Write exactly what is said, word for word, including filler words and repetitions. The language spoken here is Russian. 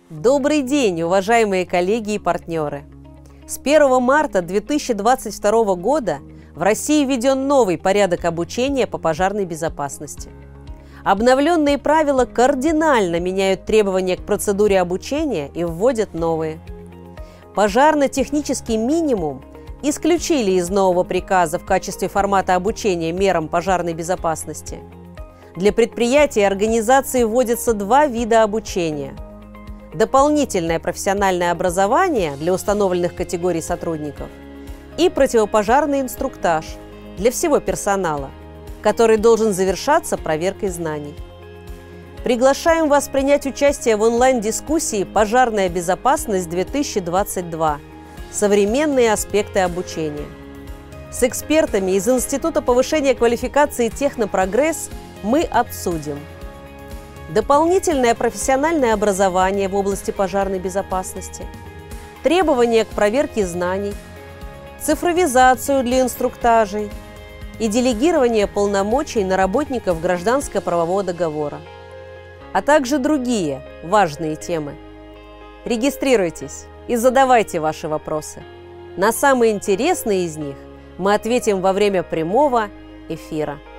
Добрый день, уважаемые коллеги и партнеры! С первого марта две тысячи двадцать второго года в России введен новый порядок обучения по пожарной безопасности. Обновленные правила кардинально меняют требования к процедуре обучения и вводят новые. Пожарно-технический минимум исключили из нового приказа в качестве формата обучения мерам пожарной безопасности. Для предприятий и организаций вводятся два вида обучения. Дополнительное профессиональное образование для установленных категорий сотрудников и противопожарный инструктаж для всего персонала, который должен завершаться проверкой знаний. Приглашаем вас принять участие в онлайн-дискуссии «Пожарная безопасность-две тысячи двадцать два. Современные аспекты обучения». С экспертами из Института повышения квалификации «Технопрогресс» мы обсудим дополнительное профессиональное образование в области пожарной безопасности, требования к проверке знаний, цифровизацию для инструктажей и делегирование полномочий на работников гражданско-правового договора, а также другие важные темы. Регистрируйтесь и задавайте ваши вопросы. На самые интересные из них мы ответим во время прямого эфира.